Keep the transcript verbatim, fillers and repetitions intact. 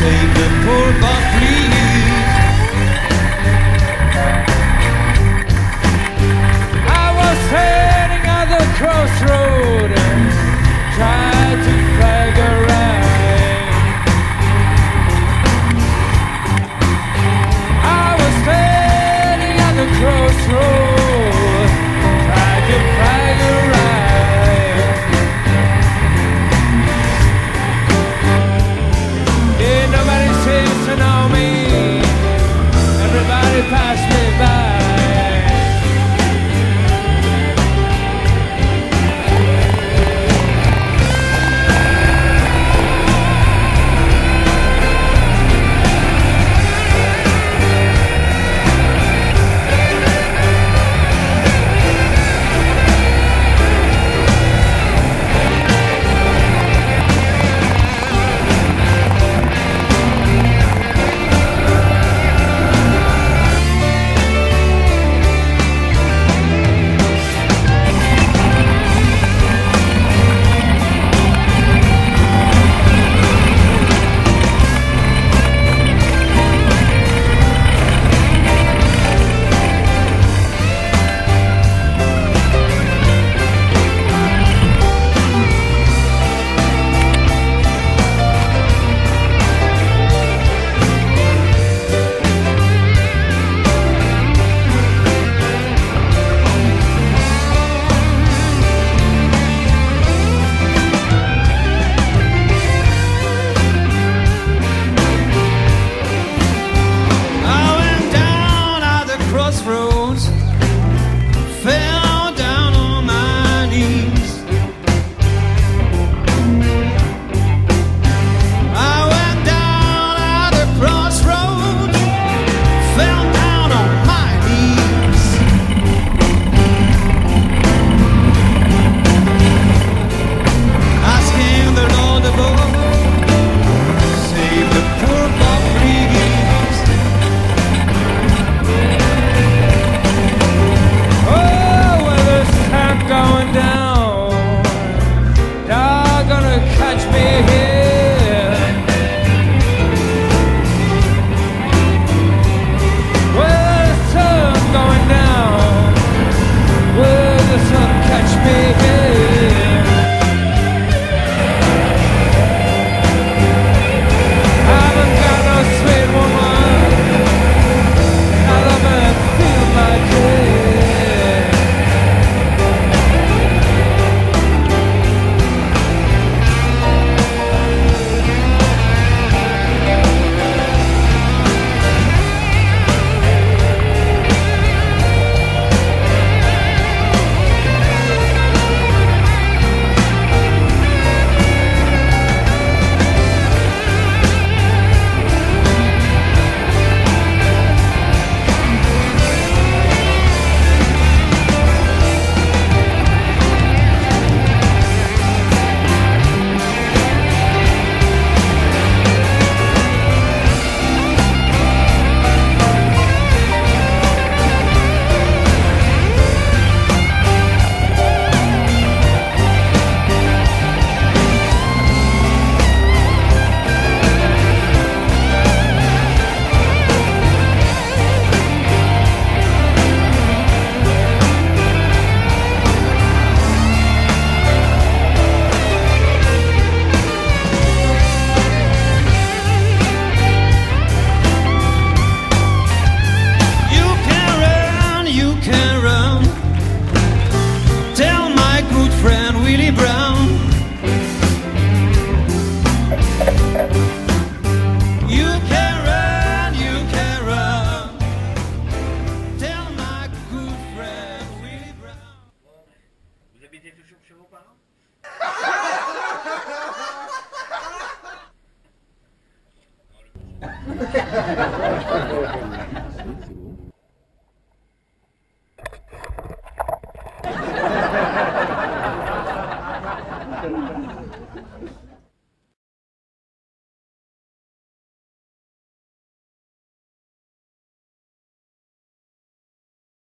Save the poor but please. I was heading at the crossroad and tried to flag a ride. I was heading at the crossroad, tried to flag a ride. Yeah, nobody seems to know me. Everybody passed me by. Crossroads, fell down on my knees. I went down at the crossroads, fell down on my knees. Asking the Lord above, save the poor but please. Going down, they're gonna catch me here. Well, the sun going down, will the sun catch me here? I haven't got no sweet woman, I love and feel my day.